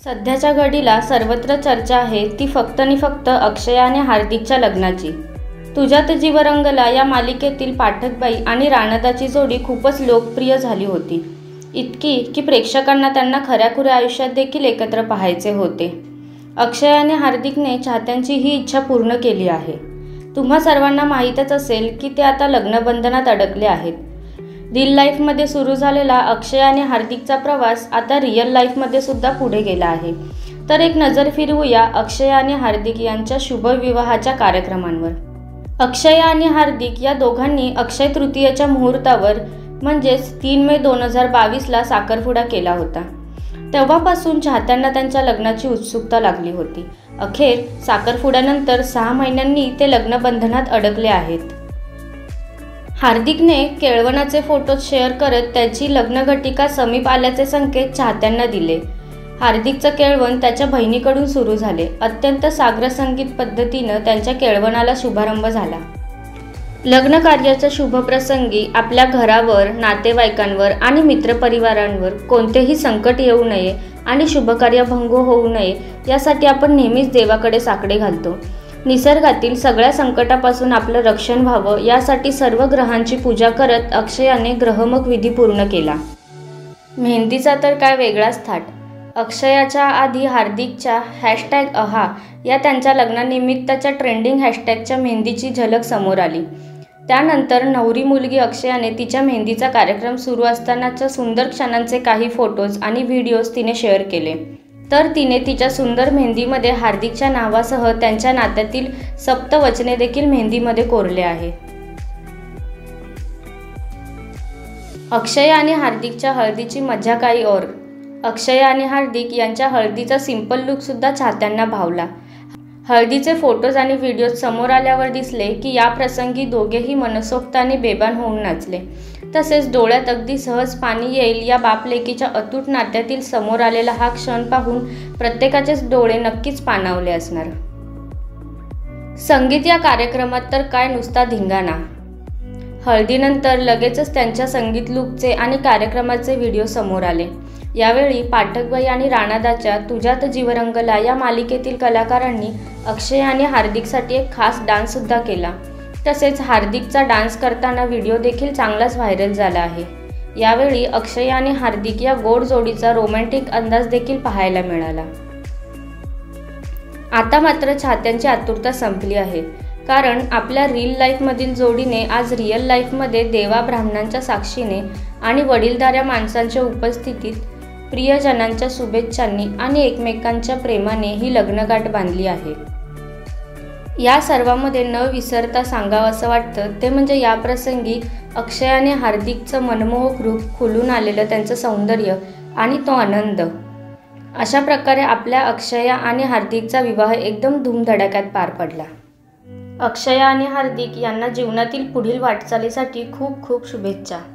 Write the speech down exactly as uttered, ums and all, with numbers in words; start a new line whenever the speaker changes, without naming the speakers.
सध्याच्या घडीला सर्वत्र चर्चा आहे ती फक्त आणि फक्त अक्षय आणि हार्दिकच्या लग्नाची। तुझ्यात जीव रंगला या मालिकेतील पाठकबाई आणि राणादाची जोडी खूपच लोकप्रिय झाली होती, इतकी की प्रेक्षकांना त्यांना खऱ्याखुऱ्या आयुष्यात देखील एकत्र पाहायचे होते। अक्षय आणि हार्दिकने चाहत्यांची ही इच्छा पूर्ण केली आहे। तुम्हा सर्वांना माहीतच असेल की ते आता लग्नबंधनात अडकले आहेत। रील लाईफमध्ये सुरू झालेला अक्षय आणि हार्दिकचा प्रवास आता रिअल लाईफमध्ये सुद्धा पुढे गेला आहे। तर एक नजर फिरवूया अक्षय आणि हार्दिक यांच्या शुभविवाहाच्या कार्यक्रमांवर। अक्षय आणि हार्दिक या दोघांनी अक्षय तृतीयेच्या मुहूर्तावर म्हणजेच तीन मे दोन हजार बावीसला साखरपुडा केला होता। तेव्हापासून चाहत्यांना त्यांच्या लग्नाची उत्सुकता लागली होती। अखेर साखरपुड्यानंतर सहा महिन्यांनी ते लग्नबंधनात अडकले आहेत। हार्दिकने केळवणाचे फोटो शेअर करत त्याची लग्नघटिका समीप आल्याचे संकेत चाहत्यांना दिले। हार्दिकचं केळवण त्याच्या बहिणीकडून सुरू झाले। अत्यंत साग्र संगीत पद्धतीनं त्यांच्या केळवणाला शुभारंभ झाला। लग्न कार्याच्या शुभप्रसंगी आपल्या घरावर, नातेवाईकांवर आणि मित्रपरिवारांवर कोणतेही संकट येऊ नये आणि शुभकार्य भंग होऊ नये यासाठी आपण नेहमीच देवाकडे साकडे घालतो। निसर्गातील सगळ्या संकटापासून आपलं रक्षण व्हावं यासाठी सर्व ग्रहांची पूजा करत अक्षयाने ग्रहमुख विधी पूर्ण केला। मेहंदीचा तर काय वेगळाच थाट। अक्षयाच्या आधी हार्दिकच्या हॅशटॅग अहा या त्यांच्या लग्नानिमित्तच्या ट्रेंडिंग हॅशटॅगच्या मेहंदीची झलक समोर आली। त्यानंतर नवरी मुलगी अक्षयाने तिच्या मेहंदीचा कार्यक्रम सुरू असतानाच्या सुंदर क्षणांचे काही फोटोज आणि व्हिडिओज तिने शेअर केले। तर तिने तिच्या सुंदर मेहंदीमध्ये हार्दिकच्या नावासह त्यांच्या नात्यातील सप्तवचने देखील मेहंदीमध्ये कोरले आहे। अक्षय आणि हार्दिकच्या हळदीची मजा काही और। अक्षय आणि हार्दिक यांच्या हळदीचा सिंपल लुक सुद्धा चाहत्यांना भावला। हळदीचे फोटोज आणि व्हिडिओज समोर आल्यावर दिसले की या प्रसंगी दोघेही मनसोक्त आणि बेभान होऊन नाचले। तसेच डोळ्यात अगदी सहज पाणी येईल या बाप-लेकीच्या अतूट नात्यातील समोर आलेला हा क्षण पाहून प्रत्येकाचेच डोळे नक्कीच पाणावले असणार। संगीत या कार्यक्रमात तर काय नुसता धिंगाणा। हळदीनंतर लगेचच त्यांच्या संगीत लुकचे आणि कार्यक्रमाचे व्हिडिओ समोर आले। यावेळी पाठकबाई आणि राणादाच्या तुझ्यात जीव रंगला या मालिकेतील कलाकारांनी अक्षय आणि हार्दिकसाठी एक खास डान्स सुद्धा केला। तसेच हार्दिकचा डान्स करताना व्हिडिओ देखील चांगलाच व्हायरल झाला आहे। यावेळी अक्षय आणि हार्दिक या गोड जोडीचा रोमॅन्टिक अंदाज देखील पाहायला मिळाला। आता मात्र चाहत्यांची आतुरता संपली आहे, कारण आपल्या रील लाईफमधील जोडीने आज रिअल लाईफमध्ये देवा ब्राह्मणांच्या साक्षीने आणि वडीलधाऱ्या माणसांच्या उपस्थितीत प्रियजनांच्या शुभेच्छांनी आणि एकमेकांच्या प्रेमाने ही लग्नगाठ बांधली आहे। या सर्वांमध्ये न विसरता सांगावं असं वाटतं ते म्हणजे या प्रसंगी अक्षय आणि हार्दिकचं मनमोहक रूप, खुलून आलेलं त्यांचं सौंदर्य आणि तो आनंद। अशा प्रकारे आपल्या अक्षया आणि हार्दिकचा विवाह एकदम धूमधडाक्यात पार पडला। अक्षया आणि हार्दिक यांना जीवनातील पुढील वाटचालीसाठी खूप खूप शुभेच्छा।